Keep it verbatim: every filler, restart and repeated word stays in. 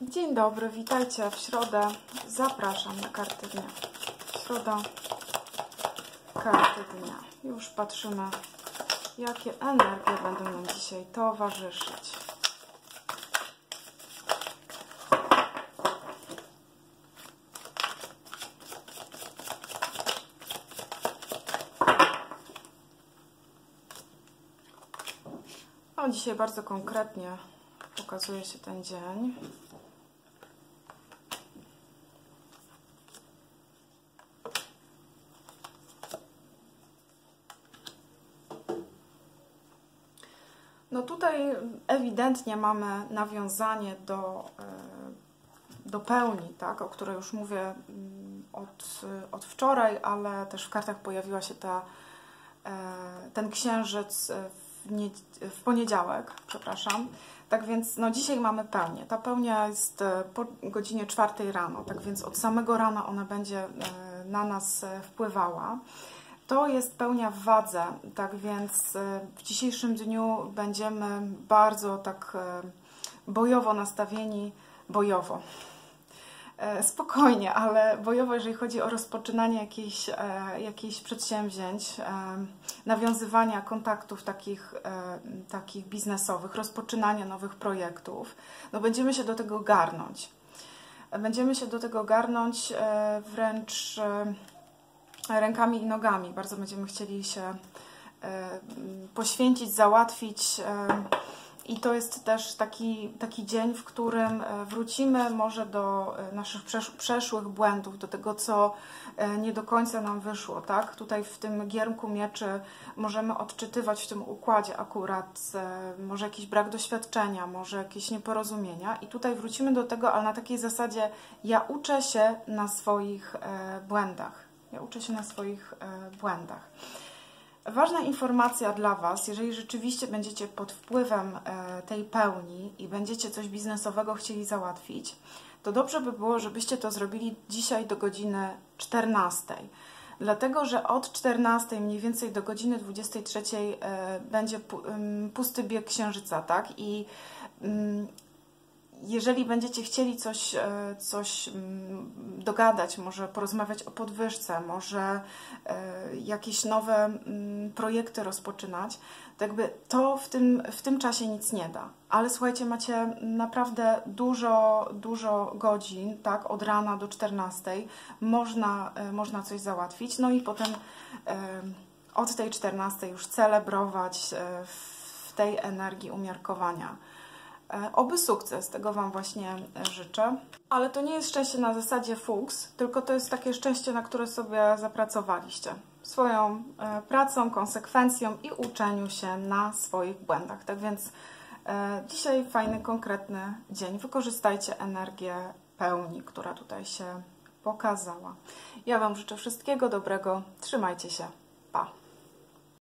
Dzień dobry, witajcie w środę. Zapraszam na karty dnia. Środa, karty dnia. Już patrzymy, jakie energie będą nam dzisiaj towarzyszyć. No, dzisiaj bardzo konkretnie pokazuje się ten dzień. No tutaj ewidentnie mamy nawiązanie do, do pełni, tak, o której już mówię od, od wczoraj, ale też w kartach pojawiła się ta, ten księżyc w, nie, w poniedziałek, przepraszam. Tak więc no dzisiaj mamy pełnię. Ta pełnia jest po godzinie czwartej rano, tak więc od samego rana ona będzie na nas wpływała. To jest pełnia w wadze, tak więc w dzisiejszym dniu będziemy bardzo tak bojowo nastawieni, bojowo, spokojnie, ale bojowo, jeżeli chodzi o rozpoczynanie jakichś, jakichś przedsięwzięć, nawiązywania kontaktów takich, takich biznesowych, rozpoczynania nowych projektów. No będziemy się do tego garnąć. Będziemy się do tego garnąć wręcz rękami i nogami. Bardzo będziemy chcieli się poświęcić, załatwić. I to jest też taki, taki dzień, w którym wrócimy może do naszych przeszłych błędów, do tego, co nie do końca nam wyszło. Tak? Tutaj w tym giermku mieczy możemy odczytywać w tym układzie akurat może jakiś brak doświadczenia, może jakieś nieporozumienia. I tutaj wrócimy do tego, ale na takiej zasadzie ja uczę się na swoich błędach. Ja uczę się na swoich błędach. Ważna informacja dla Was, jeżeli rzeczywiście będziecie pod wpływem tej pełni i będziecie coś biznesowego chcieli załatwić, to dobrze by było, żebyście to zrobili dzisiaj do godziny czternastej. Dlatego, że od czternastej mniej więcej do godziny dwudziestej trzeciej będzie pusty bieg księżyca, tak? I jeżeli będziecie chcieli coś, coś dogadać, może porozmawiać o podwyżce, może jakieś nowe projekty rozpoczynać, to jakby to w tym, w tym czasie nic nie da. Ale słuchajcie, macie naprawdę dużo, dużo godzin, tak, od rana do czternastej można, można coś załatwić, no i potem od tej czternastej już celebrować w tej energii umiarkowania. Oby sukces, tego Wam właśnie życzę. Ale to nie jest szczęście na zasadzie fuks, tylko to jest takie szczęście, na które sobie zapracowaliście. Swoją pracą, konsekwencją i uczeniu się na swoich błędach. Tak więc dzisiaj fajny, konkretny dzień. Wykorzystajcie energię pełni, która tutaj się pokazała. Ja Wam życzę wszystkiego dobrego. Trzymajcie się. Pa!